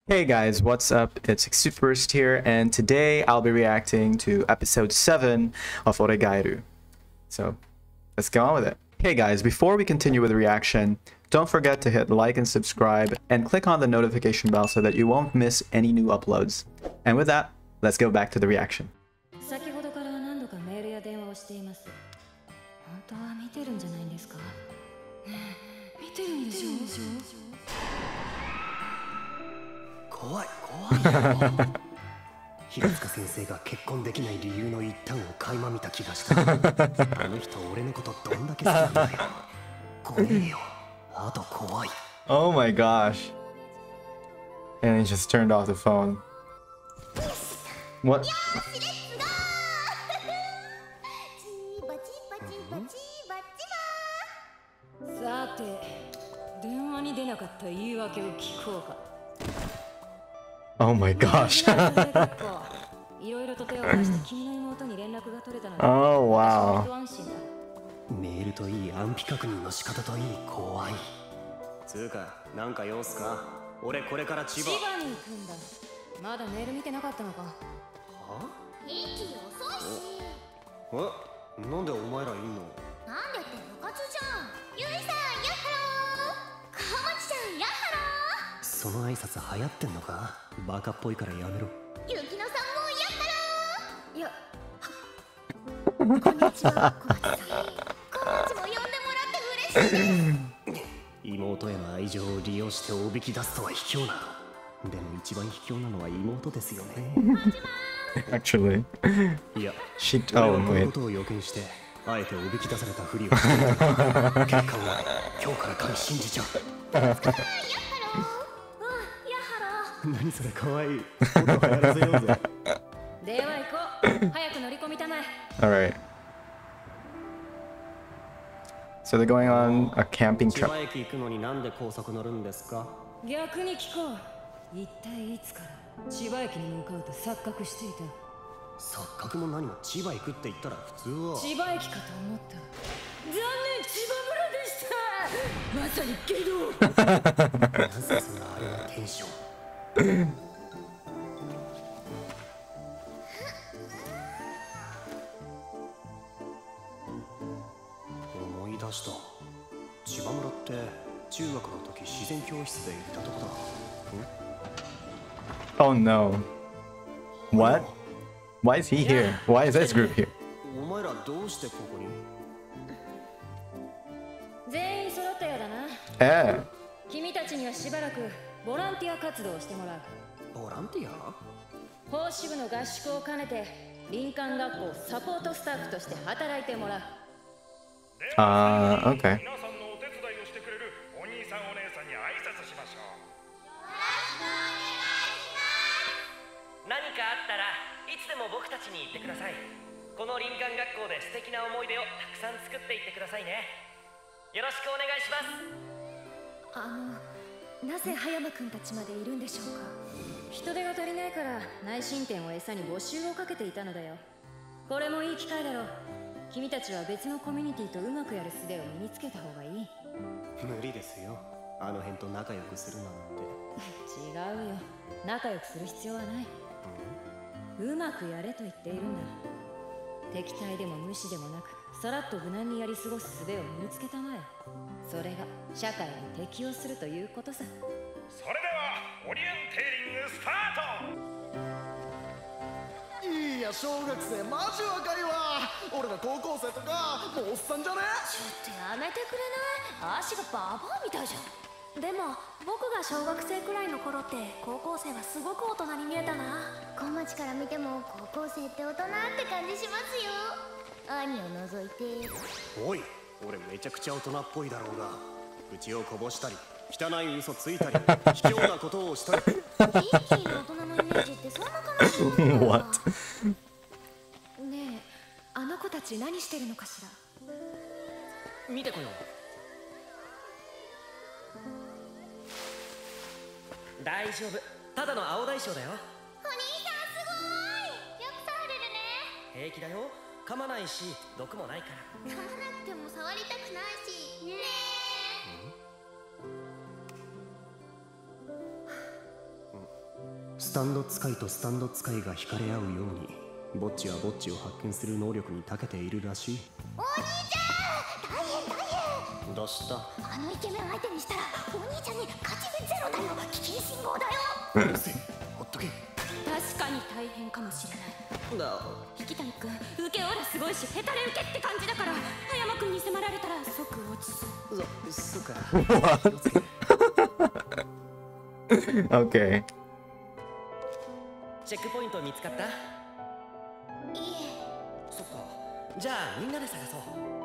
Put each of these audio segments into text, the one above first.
Hey guys, what's up? It's Exuperist here, and today I'll be reacting to episode 7 of Oregairu. So, let's go on with it. Hey guys, before we continue with the reaction, don't forget to hit like and subscribe, and click on the notification bell so that you won't miss any new uploads. And with that, let's go back to the reaction. 先ほどから何度かメールや電話をしています。本当は見てるんじゃないんですか？見てるんでしょ？ 怖い怖い平塚先生が結婚できない理由の一端を垣間見た気がしたあの人俺のことどんだけ好きなんだよ怖えよあと怖い Oh my gosh. And he just turned off the phone. What? さて、電話に出なかった言い訳を聞こうか。 Oh my gosh. いろいろと手を貸して君の妹に連絡が取れたので。 Oh wow. メールといい安否確認の仕方といい怖いつうかなんか様子か俺これから千葉に行くんだまだメール見てなかったのかは駅遅いしなんでお前らいんのなんでって部活じゃんゆいさんやっはろーかまちちゃんやっはろその挨拶流行ってんのかバカっぽいからやめろーゆきのさんもやっはろーいやこんにちは小松さん小松も呼んでもらって嬉しいです妹への愛情を利用しておびき出すとは卑怯なでも一番卑怯なのは妹ですよね Actually. いや She. 俺 Oh はこの wait. ことを予見してあえておびき出されたふりをしていた結果は今日から彼信じちゃうやっはろーうんやっはろー何それかわいいもっと流行らせようぜでは行こう早く乗り込みたまえ Alright. So they're going on a camping 千 trip. 葉駅行くのになんで高速乗るんですか逆に聞こう一体いつから千葉駅に向かうと錯覚していた錯覚も何も千葉行くって言ったら普通は千葉駅かと思った残念千葉村でしたまさにゲドなぜそんなあれなテンション思い出した千葉村って中学の時自然教室で行ったとこだ Oh no. What? Why is he here? Why is this group here? お前らどうしてここに全員揃ったようだな Eh. 君たちにはしばらくボランティア活動をしてもらうボランティア奉仕部の合宿を兼ねて林間学校サポートスタッフとして働いてもらう Okay. 皆さんのお手伝いをしてくれるお兄さんお姉さんに挨拶しましょう何かあったらいつでも僕たちに言ってくださいこの林間学校で素敵な思い出をたくさん作っていってくださいねよろしくお願いしますなぜ葉山くんたちまでいるんでしょうか人手が足りないから内申点を餌に募集をかけていたのだよこれもいい機会だろう君たちは別のコミュニティとうまくやる術を身につけた方がいい無理ですよあの辺と仲良くするなんて違うよ仲良くする必要はないうまくやれと言っているんだ敵対でも無視でもなくさらっと無難にやり過ごす術を身につけたまえそれが社会に適応するということさそれではオリエンテーリングスタートいや小学生マジ若いわ俺ら高校生とかもうおっさんじゃねちょっとやめてくれない足がババアみたいじゃんでも僕が小学生くらいの頃って高校生はすごく大人に見えたな小町から見ても高校生って大人って感じしますよ兄を除いておい俺めちゃくちゃ大人っぽいだろうが口をこぼしたり汚い嘘ついたり卑怯なことをしたりヒーヒーの大人のイメージってそんな感じなのかな What? ねえあの子たち何してるのかしら見てこよう大丈夫ただの青大将だよお兄さんすごーいよく触れるね平気だよ噛まないし毒もないから噛まなくても触りたくないしねえスタンド使いとスタンド使いが惹かれ合うようにぼっちはぼっちを発見する能力に長けているらしい。 お兄ちゃん、大変大変。 どうした？ あのイケメン相手にしたらお兄ちゃんに勝ち目ゼロだよ。危険信号だよ。 うるせえ、ほっとけ。 確かに大変かもしれない。 だ、 引谷君、受けオーラすごいしヘタレ受けって感じだから、葉山君に迫られたら即落ちそう。 そうか。気をつけて。 Okay. チェックポイント見つかった？ いえ。 そっか。じゃあみんなで探そう。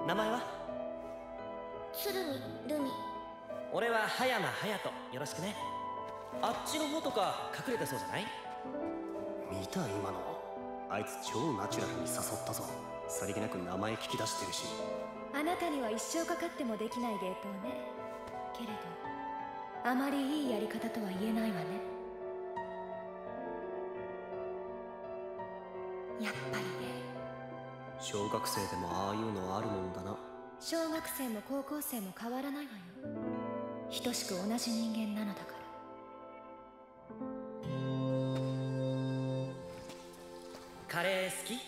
名前は？ 鶴見ルミ。 俺は葉山隼人。よろしくね。あっちの方とか隠れてそうじゃない？ 見た今の。あいつ超ナチュラルに誘ったぞ。さりげなく名前聞き出してるし。 あなたには一生かかってもできない芸当ね。けれどあまりいいやり方とは言えないわね。やっぱりね。 小学生でもああいうのあるもんだな。 小学生も高校生も変わらないわよ。等しく同じ人間なのだから。 カレー好き？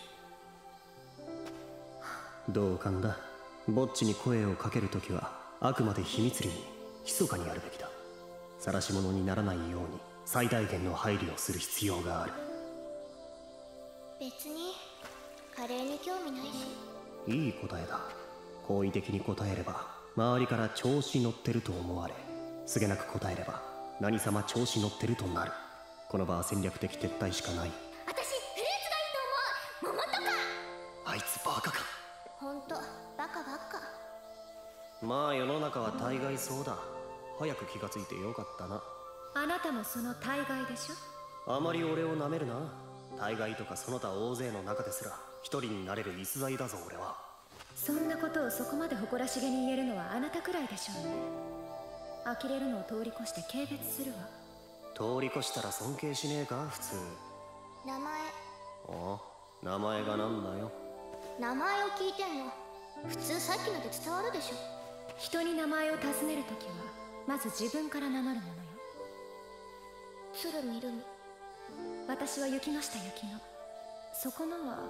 同感だ。ぼっちに声をかけるときはあくまで秘密裏に密かにやるべきだ。晒し者にならないように最大限の配慮をする必要がある。 別にカレーに興味ないし。 いい答えだ。好意的に答えれば周りから調子乗ってると思われ、すげなく答えれば何様調子乗ってるとなる。この場は戦略的撤退しかない。 私フルーツがいいと思う。桃とか。 あいつバカか。 ほんとバカばっか。 まあ世の中は大概そうだ。早く気がついてよかったな。 あなたもその大概でしょ。 あまり俺をなめるな。大概とかその他大勢の中ですら一人になれる逸材だぞ俺は。 そんなことをそこまで誇らしげに言えるのはあなたくらいでしょうね。呆れるのを通り越して軽蔑するわ。 通り越したら尊敬しねえか普通。 名前。 ああ、名前がなんだよ。 名前を聞いてんの。普通さっきので伝わるでしょ。 人に名前を尋ねるときはまず自分から名乗るものよ。 鶴見るみ。 私は雪下雪乃。そこのは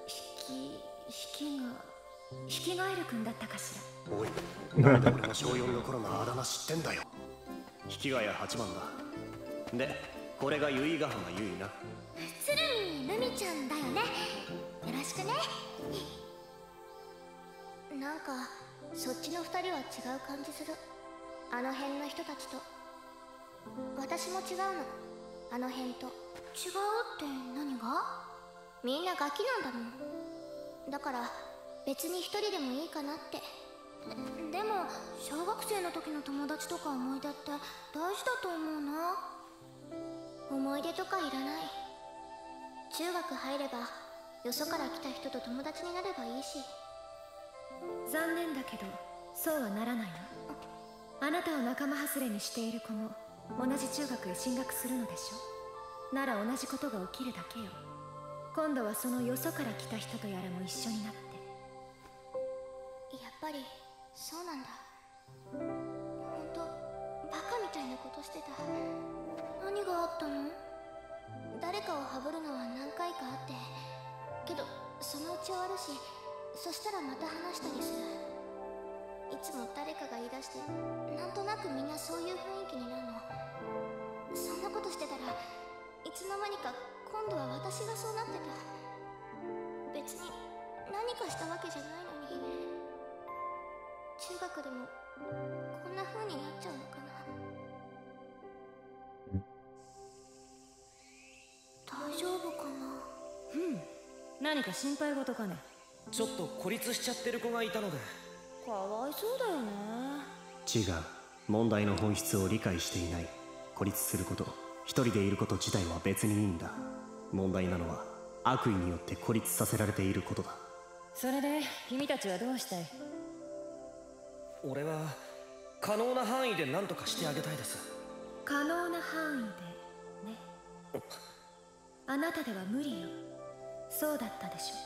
ヒキガエル君だったかしら。 おい、なんで俺の小4の頃のあだ名知ってんだよ。引きヶ谷八幡だ。で、これが由比ヶ浜由比な。 鶴見ルミちゃんだよね。よろしくね。なんかそっちの2人は違う感じする。あの辺の人たちと。私も違うの。あの辺と。違うって何が？みんなガキなんだもん。だから別に一人でもいいかなって。でも小学生の時の友達とか思い出って大事だと思うな。思い出とかいらない。中学入ればよそから来た人と友達になればいいし。 残念だけどそうはならないわ。あなたを仲間外れにしている子も同じ中学へ進学するのでしょ。なら同じことが起きるだけよ。今度はそのよそから来た人とやらも一緒になって。 やっぱりそうなんだ。ほんとバカみたいなことしてた。何があったの？誰かをハブるのは何回かあって、けどそのうち終わるし、そしたらまた話したりする。いつも誰かが言い出してなんとなくみんなそういう雰囲気になるの。そんなことしてたらいつの間にか今度は私がそうなってた。別に何かしたわけじゃないのに。中学でもこんな風になっちゃうのかな。大丈夫かな。 何か心配事かね。 ちょっと孤立しちゃってる子がいたので。 かわいそうだよね。 違う。問題の本質を理解していない。孤立すること、一人でいること自体は別にいいんだ。問題なのは悪意によって孤立させられていることだ。 それで君たちはどうしたい？ 俺は可能な範囲で何とかしてあげたいです。 可能な範囲でね。あなたでは無理よ。そうだったでしょ。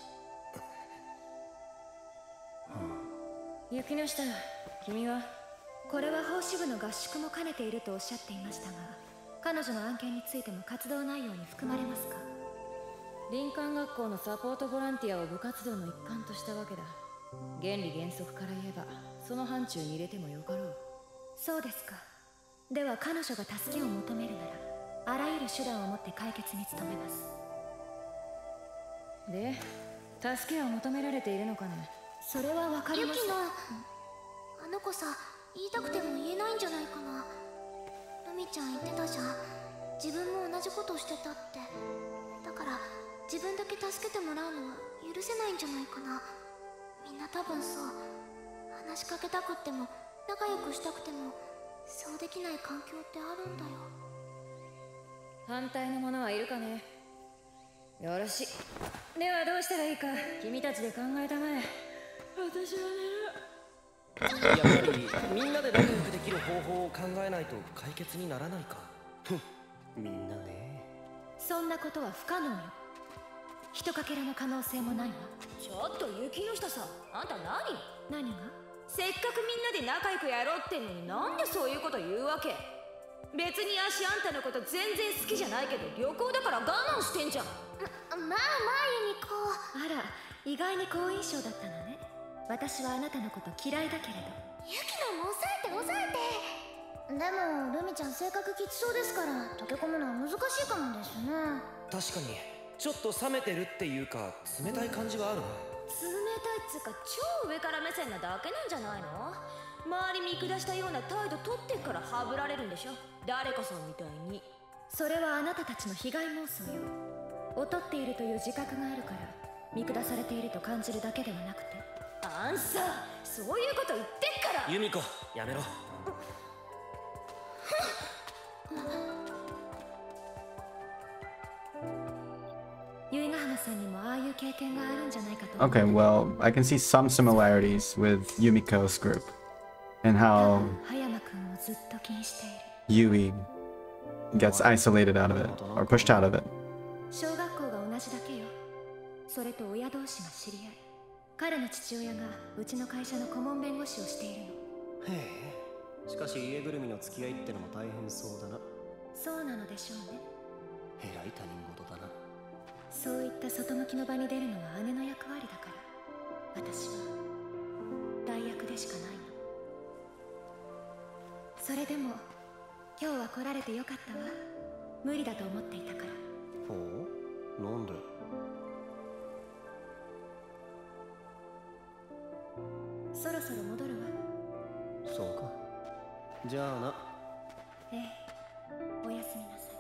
雪の下、君はこれは奉仕部の合宿も兼ねているとおっしゃっていましたが、 彼女の案件についても活動内容に含まれますか？林間学校のサポートボランティアを部活動の一環としたわけだ。原理原則から言えばその範疇に入れてもよかろう。そうですか。では彼女が助けを求めるならあらゆる手段をもって解決に努めます。で、助けを求められているのかね。それはわかります。 ユキのあの子さ、言いたくても言えないんじゃないかな。ルミちゃん言ってたじゃん、自分も同じことをしてたって。だから自分だけ助けてもらうのは許せないんじゃないかな。みんな多分そう。話しかけたくっても仲良くしたくてもそうできない環境ってあるんだよ。 反対の者はいるかね。よろしい。ではどうしたらいいか君たちで考えたまえ。私はやっぱりみんなで仲良くできる方法を考えないと解決にならないか。 みんなね。 そんなことは不可能よ。ひとかけらの可能性もないわ。ちょっと雪の下さ、あんた何が？せっかくみんなで仲良くやろうってのになんでそういうこと言うわけ？別に足あんたのこと全然好きじゃないけど旅行だから我慢してんじゃん。 まあユニコ。 あら、意外に好印象だったのね。私はあなたのこと嫌いだけれど。 ユキのも抑えて。でもルミちゃん性格きつそうですから溶け込むのは難しいかもですね。 確かにちょっと冷めてるっていうか冷たい感じはあるな。 冷たいっつうか超上から目線なだけなんじゃないの？周り見下したような態度取ってっからハブられるんでしょ、誰かさんみたいに。それはあなたたちの被害妄想よ。劣っているという自覚があるから見下されていると感じるだけではなくて。あんさ、そういうこと言ってっから。 ユミコ、やめろ。 由比ヶ浜さんにもああいう経験があるんじゃないかと。 Okay, well, I can see some similarities with Yumiko's group and how 葉山くんをずっと気にしている。 Yui gets isolated out of it or pushed out of it. 小学校が同じだけよ。それと親同士が知り合い。彼の父親がうちの会社の顧問弁護士をしているの。 へえ。しかし家ぐるみの付き合いってのも大変そうだな。 そうなのでしょうね。 えらい他人事だな。 そういった外向きの場に出るのは姉の役割だから、私は代役でしかないの。それでも今日は来られてよかったわ。無理だと思っていたから。 ほう？なんで？ そろそろ戻るわ。 そうか。じゃあな。 ええ、おやすみなさい。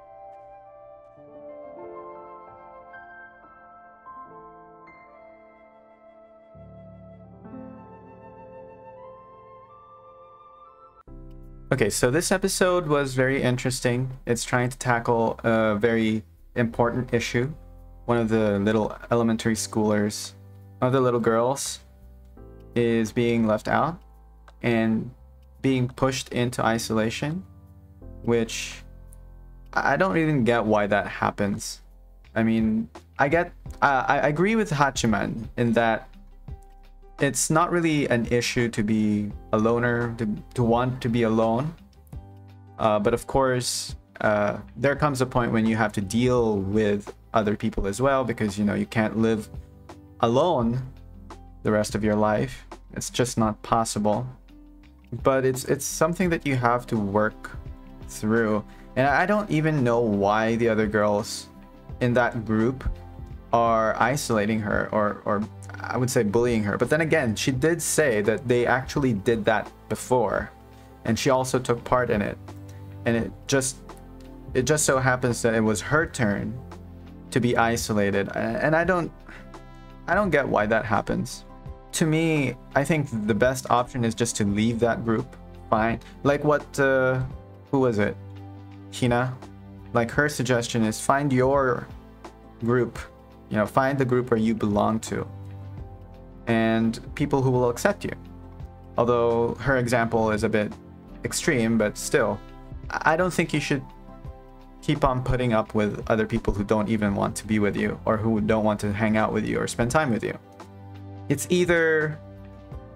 Okay, so this episode was very interesting. It's trying to tackle a very important issue. One of the little elementary schoolers, one of the little girls, is being left out and being pushed into isolation, which I don't even get why that happens. I mean, I agree with Hachiman in that it's not really an issue to be a loner, to want to be alone. But of course, there comes a point when you have to deal with other people as well, because, you know, you can't live alone the rest of your life. It's just not possible. But it's something that you have to work through. And I don't even know why the other girls in that group are isolating her or I would say bullying her. But then again, she did say that they actually did that before and she also took part in it. And it just so happens that it was her turn to be isolated. And I don't get why that happens. To me, I think the best option is just to leave that group. Fine. Like what, who was it? Hina? Like her suggestion is find your group. You know, find the group where you belong to. And people who will accept you. Although her example is a bit extreme, but still, I don't think you should keep on putting up with other people who don't even want to be with you or who don't want to hang out with you or spend time with you. It's either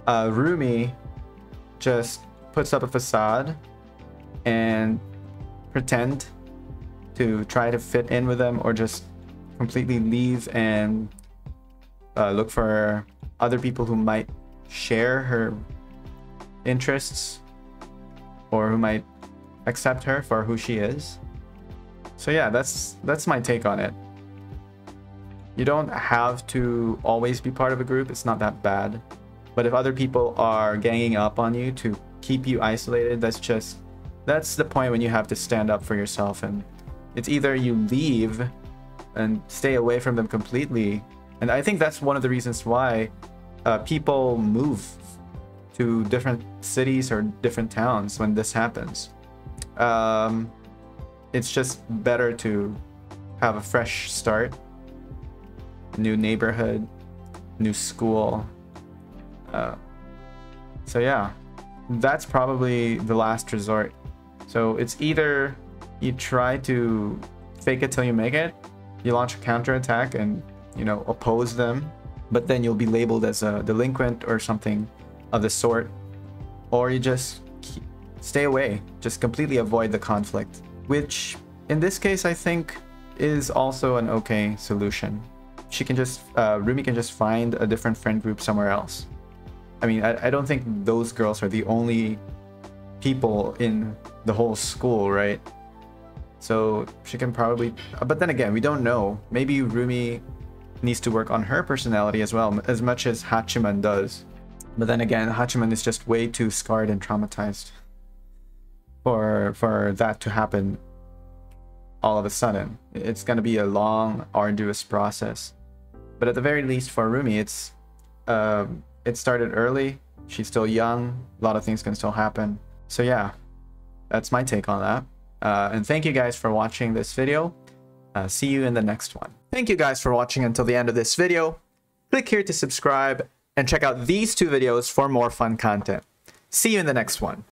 Rumi just puts up a facade and pretend to try to fit in with them, or just completely leave and look for other people who might share her interests or who might accept her for who she is. So yeah, that's my take on it. You don't have to always be part of a group. It's not that bad. But if other people are ganging up on you to keep you isolated, that's the point when you have to stand up for yourself. And it's either you leave and stay away from them completely. And I think that's one of the reasons why people move to different cities or different towns when this happens. It's just better to have a fresh start, new neighborhood, new school. So yeah, that's probably the last resort. So it's either you try to fake it till you make it, you launch a counterattack and, you know, oppose them, but then you'll be labeled as a delinquent or something of the sort, or you just stay away, just completely avoid the conflict, which in this case I think is also an okay solution. She can just Rumi can just find a different friend group somewhere else. I mean, I don't think those girls are the only people in the whole school, right? So she can probably, but then again, we don't know. Maybe Rumi needs to work on her personality as well, as much as Hachiman does. But then again, Hachiman is just way too scarred and traumatized for that to happen all of a sudden. It's going to be a long, arduous process. But at the very least for Rumi, it started early. She's still young. A lot of things can still happen. So yeah, that's my take on that. And thank you guys for watching this video. See you in the next one. Thank you guys for watching until the end of this video. Click here to subscribe and check out these two videos for more fun content. See you in the next one.